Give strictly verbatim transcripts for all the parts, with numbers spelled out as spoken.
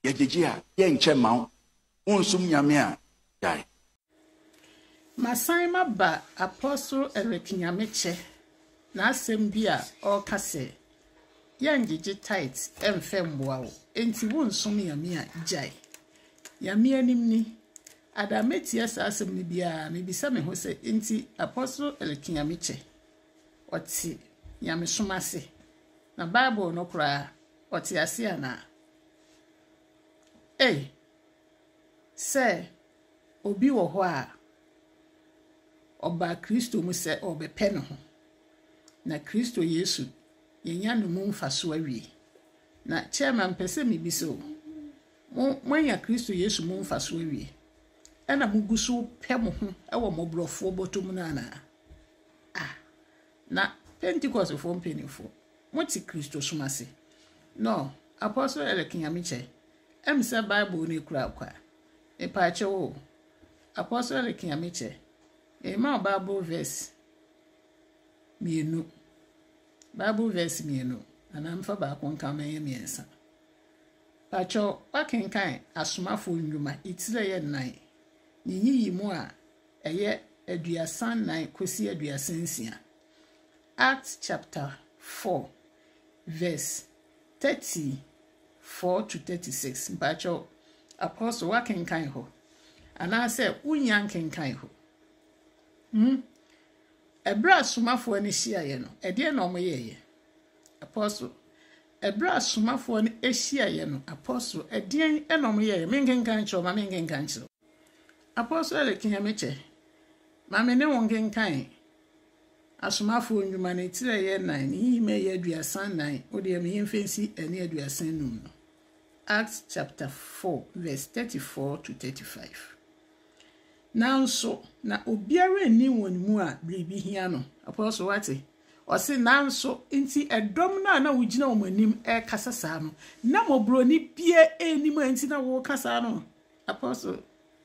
yegyegye ye nche ma onsum nyame a dai Masaima ba Apostle Eric Nyamekye na asem bi a oka se yangege tight emfem boawo enti wonsum nyame a jai nyame anim ni adameti asa asem ni bia me bisa me ho se enti Apostle Eric Nyamekye oti nyame somase na Bible no kura oti ase ana eh se obi wo ho a oba Kristo mu se obepe no ho na Kristo Yesu yenya no mu mfaso awie na chairman pese me biso mo mwanya Kristo Yesu mu mfaso awie ena muguso pe mo ho e wo mobrofo botom na na ah na Pentecost fo mpenifo moti Kristo somase no Apostle Eric Nyamekye emse Bible ne kura kwa e pa chewo Apostle Eric Nyamekye e ma Bible verse mienu Bible verse mienu anamfa ba konka manye miensa pacho wakenkan asomafo ndwuma itire ye nan nyiyi mu a eye aduasan nan kosi aduasan sia Acts chapter four verse thirty-four to thirty-six pacho Apostle wakenkan ho ana se unyan kenkan ho Hmm. Ebra asomafo ni hia ye no ede na omo ye ye Apostle ebra asomafo ni ehia ye no Apostle ede na omo ye ye menkenkan cho ma menkenkan cho Apostle Eric Nyamekye ma me ne wonkenkan asomafo ndwuma na tire ye nan ni me ye aduasan nan ode me yemfensi ene aduasan num no Acts chapter four verse thirty-four to thirty-five Nanso na obiara ni wonmu a bribi hia no Apostle wate o se nanso nti edom na na wugina omanim e kasasa no na mobro ni bie enim anti na wo kasa no Apostle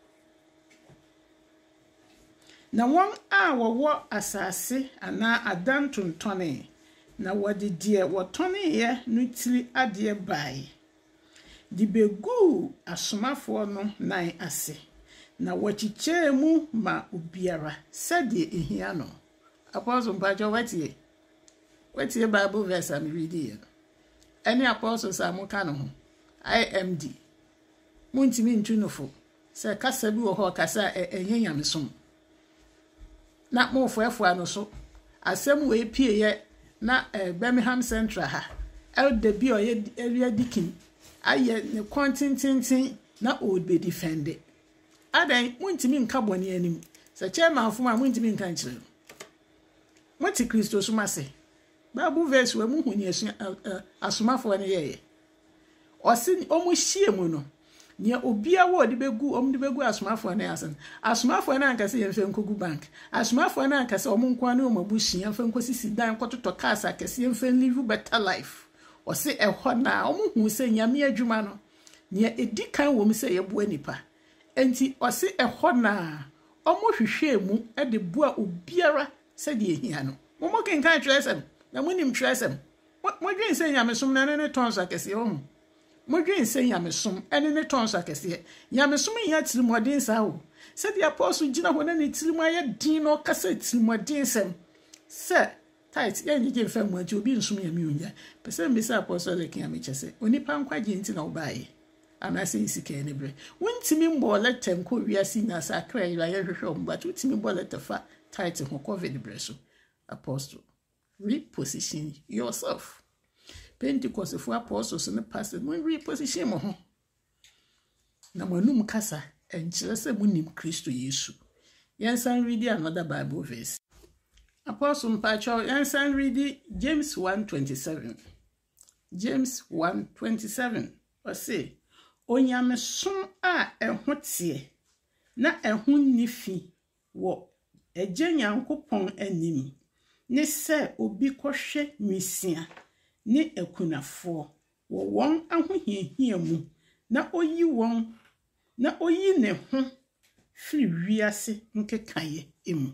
na won a wo asase ana adantontone na wode die wotone ye no tiri ade bai di begu asomafo no nan ase na wachiche mu ma ubiara sadi ehia no Apostle mpajo watie watie Bible verse am reading any apostle sa mo ka no ho I M D muntimi ntunofo se kasa bi wo ho kasa enye nyamesom na mo foefo ano so asem we pie ye na Birmingham Central ha elder bi o ye area dikin aye ne kontintintin na o be defended adan muntimi nka bone anim se chairman fuma muntimi nka nchire moti Kristo somase Bible verse we mu huni asu asomafo ne yeye osi omu hie mu no ne obia wo de begu omu de begu asomafo ne asen asomafo na anka se yemfe nkogu bank asomafo na anka se omu nkwa ne omabushi yemfe nkosisi dan kototo kasa kese yemfe live better life osi ehọ na omu hu se nyame adwuma no ne edikan wo mu se yebo anipa enti osi ehọ na omo hwehwe mu e de boa obiara se de ehia no momo kenkan tresem na munim tresem modwen se nyamesom na ne tons akese ho modwen se nyamesom ene ne tons akese nyamesom nya tirimodin sa ho se de apostle gina ho na ne tirimu aye din no kasa tirimodin sem se tight ye nyige fam anti obi nsum ya mi onya pese mbese apostle Eric Nyamekye se onipa nkwaje nti na obaye anase isike ne bre wontimi mbo letem ko wiase na sakra ira ye hwehwe omba tutimi mbo letefa tight ho covid bre so apostle reposition yourself Pentecost for apostles and pastors when reposition mo ho na manum kasa enkyere se munim Kristo Yesu yensan read another Bible verse Apostle Mpacho yensan read James one twenty-seven James one twenty-seven o say onyamesom a ehotie na ehun nifi wo eje Nyankopon anim ne se obi kohwe nwisia ne ekunafo wo won ahohiahia mu na oyi won na oyi ne ho firi wiase nkekaye emu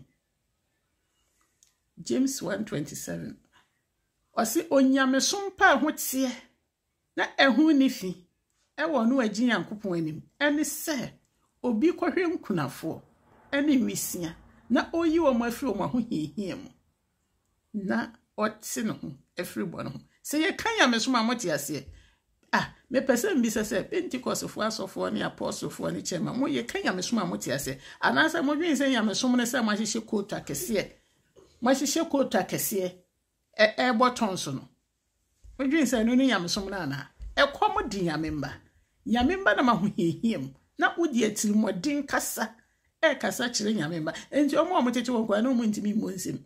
James one twenty-seven osi onyamesom pa ahotie na ehun nifi ɛwɔ no agyi Nyankopɔn anim ɛne sɛ obi kɔhwɛ nkunafo ɛne nwisia na oyi wo ma afiri wo ho hiehie mu na ɔte no ho afiri bɔ no ho sɛ yɛ kan ya meso ma mote ase ah me pese mbi sɛ Pentecost fo asofo ne apostle fo ne chema mo yɛ kan ya meso ma mote ase anasa mo dwen sɛ ya meso mo ne sɛ ma hyehyɛ coat akɛse ma hyehyɛ coat akɛse e e botton so no mo dwen sɛ no ne ya meso mo na na e kɔm di ya memba ya memba na ma ho hiehiem na wodi atirimɔden kasa e kasa kyerɛ ya memba enti ɔmo ɔmo tete wɔ kwa na ɔmo ntimi mo nsem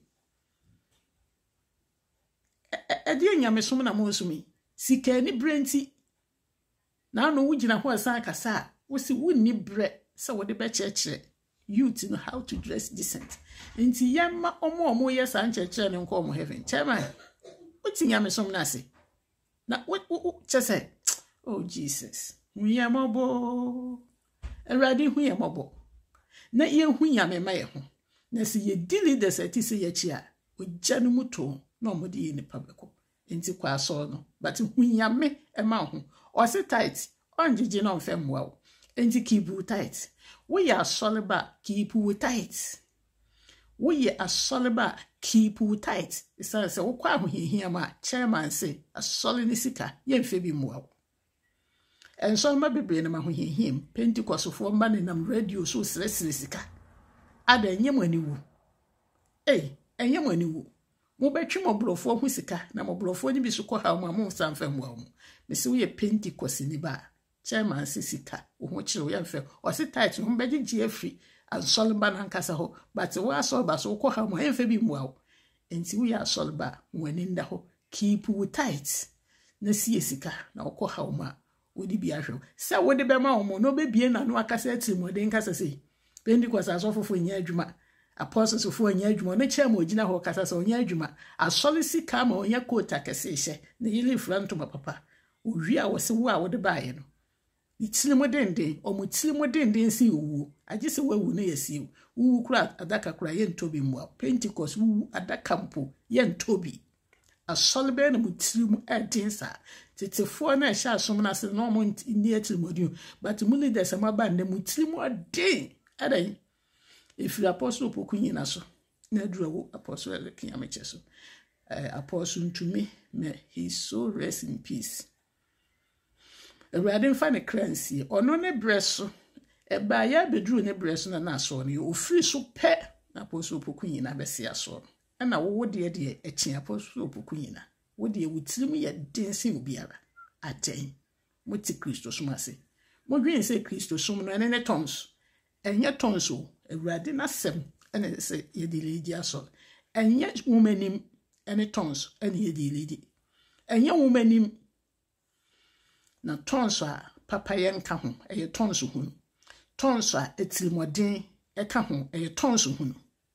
e de ya meso mo na mo nsumi sika ni brenti na no wugina ho asan kasa wo si wonni bre se wo de be chekere youth know how to dress decent enti yamma omo omo ye san chekere ne nko omo heaven chairman utinya mesom na ase na wo chese oh Jesus hunya mobo erade hunya mobo na ye hunya me ma ye ho na se ye di leaders ati se ye chi a ogya no muto na omo de ye ni pabeko enti kwa so no but hunya me e ma ho o se tight onjiji no mfem wa enti keep you tight we ya soliba keep you tight we ya soliba keep you tight isa se wo kwa ho hihia ma chairman say a solid sika ye mfe bi mu wa enso ma bebre na ma ho hihim Pentecost fo mba ne nam radio so sresre sika ada enyem aniwu eh enyem aniwu mo betwi mo brofo ho sika na mo brofo ni bi so kɔ ha mo mo sanfam wa mo me se we Pentecost ni ba chairman sisika wo ho kire wo yamfe o se tight no beji gi afri asolba na nkasa ho but wo asolba so kɔ ha mo yamfe bi mu wa enti wo ya asolba wani nda ho keep you tight na sie sika na wo kɔ ha mo a wo di bi ahwe se wo de be ma wo mo no be bie na no akasa atimode nkasa sei Pentecost asofofo nya adwuma apostles of one year jumo ne chema ogina ho kasa so onya adwuma asole sika ma onya kota kase hye ne yele franto ma papa owi a wose wo a wo de baaye no itiri mo denden o mo tiri mo denden si owu age se wawu ne yesi wu kura adaka kura ye ntobi mu Pentecost wu adaka mpo ye ntobi asole be na mo tiri mu adinsa tetefo na hye asom na se no mo ndi atiri modin but mu leaders ma ba na mo tiri mu adin adan if the apostle pokunyina so na duro apostle Eric Nyamekye so uh, apostle to me may he so rest in peace Ewurade mfa ne kransie ono ne breso e ba ya bedru ne breso na na so ne ofiri so pe apostle pokunyina besi aso na wo de de echi apostle pokunyina wo de wutirim ye dense obiara aten moti Kristo so mase mo dwen se Kristo so no ne ne tons enye tons o Ewurade na sem ene se ye de ledi aso enye womanim ene tons ene ye de ledi enye womanim na tons a papa ye nka ho eye tons hu tons a etirimodin eka ho eye tons hu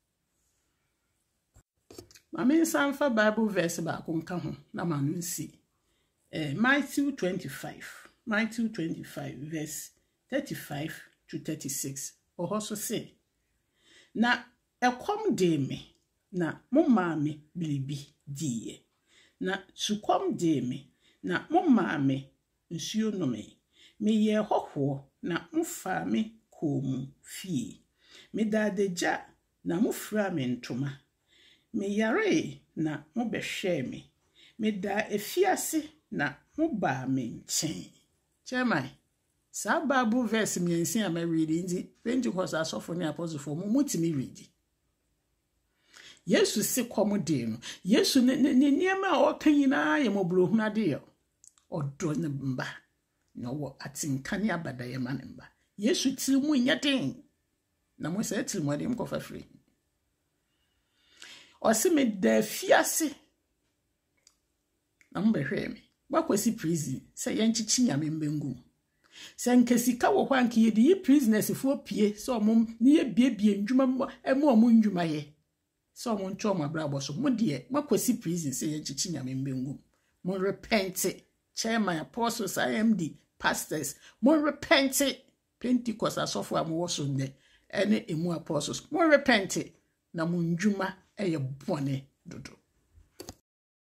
mame sanfa Bible verse ba ko nka ho na ma no nsi eh Matthew twenty-five Matthew twenty-five verse thirty-five to thirty-six ohoso se na ekom de me na mo maame bilibi diye na sukom de me na mo maame nsuo no me me ye hoho na mfa me komu fie me dadeja na mo fra me ntoma me yare na mo behwe me me da efiase na mo ba me nchen chairman sa Bible verse miensi a me reading di Pentecost asofo ne apostle fo mo mutimi read Yesu se komo de no Yesu ne ne niema a o kan yina ye mo bro hu ade yo odo ne mba no wo atinka ne abada ye ma ne mba Yesu tiri mu nyaden na mo se tiri mu de mko fa free o se me da fiase na mo behwe me wakwasi prison se ye nchichi nyame mbengu se nkesika wo hwan ke yedi yi prisoners fo pie so mom ne ye biebie ndwuma emo omo ndwuma ye so mo ncho mo brabo so mo de wakwasi prison se ye nchichi nyame mbengu mo repent chairman apostles I M D pastors mo repent Pentecost asofo am wo so ne ene emu apostles mo repent na mo ndwuma eye bone dodo